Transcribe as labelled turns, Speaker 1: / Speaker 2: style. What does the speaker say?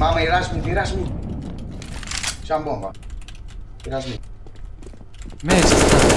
Speaker 1: Mamă, e rush mid, e rush mid. Și am bomba. E rush mid.
Speaker 2: Mergi, stai.